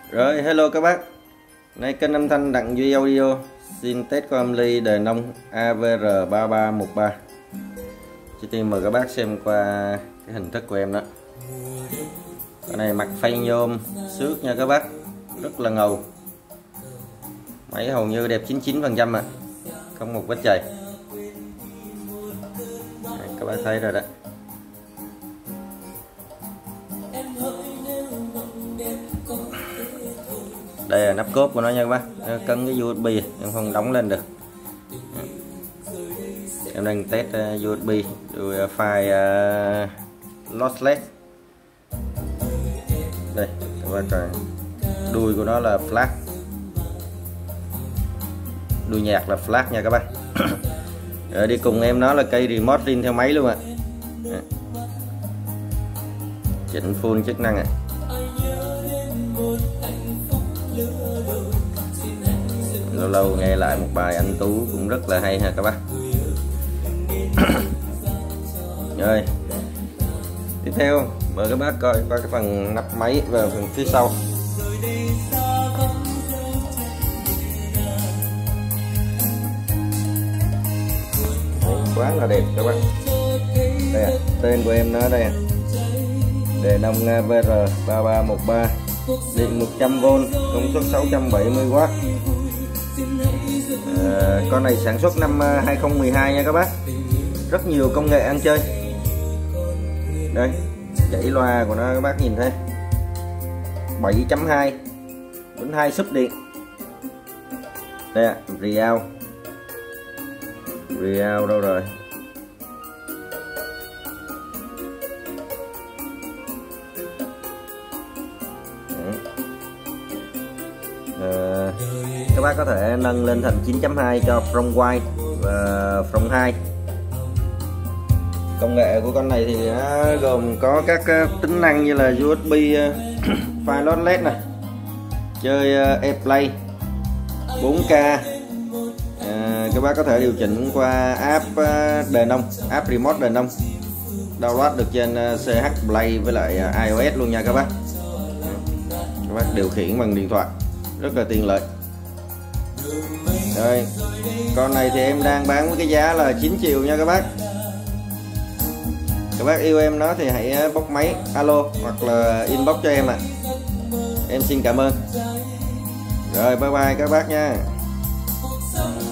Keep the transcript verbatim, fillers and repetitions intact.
Rồi, hello các bác. Nay kênh âm thanh Đặng Duy Audio xin test con âm ly đề nông A V R ba ba một ba. Trước tiên mời các bác xem qua cái hình thức của em đó. Cái này mặt phay nhôm xước nha các bác, rất là ngầu. Máy hầu như đẹp chín mươi chín phần trăm à, không một vết chày. Đây, các bác thấy rồi đó. Đây là nắp cốt của nó nha các bác, cấn cái u ét bê em không đóng lên được. Em đang test u ét bê file uh, lossless. Đây các bác coi, đuôi của nó là flat, đuôi nhạc là flat nha các bác. Rồi đi cùng em nó là cây remote riêng theo máy luôn ạ. À. Chỉnh full chức năng ạ. À. Lâu lâu nghe lại một bài anh Tú cũng rất là hay ha các bác. Rồi tiếp theo mời các bác coi qua cái phần nắp máy và phần phía sau. Quá là đẹp các bác. Đây à, tên của em nó đây à. Đề nông A V R ba ba một ba, điện một trăm vôn, công suất sáu trăm bảy mươi oát. À, con này sản xuất năm hai không một hai nha các bác. Rất nhiều công nghệ ăn chơi. Đây, chảy loa của nó các bác nhìn thấy. bảy chấm hai, bốn hai sub điện. Đây ạ, Real. Real đâu rồi? À, các bác có thể nâng lên thành chín chấm hai cho front wide và front hai. Công nghệ của con này thì nó gồm có các tính năng như là u ét bê file lossless này, chơi AirPlay, bốn K. À, các bác có thể điều chỉnh qua app đề nông, app remote đề nông, download được trên xê hát Play với lại iOS luôn nha các bác. Các bác điều khiển bằng điện thoại rất là tiện lợi. Rồi, con này thì em đang bán với cái giá là chín triệu nha các bác. Các bác yêu em nó thì hãy bóc máy alo hoặc là inbox cho em ạ. À. Em xin cảm ơn. Rồi bye bye các bác nha.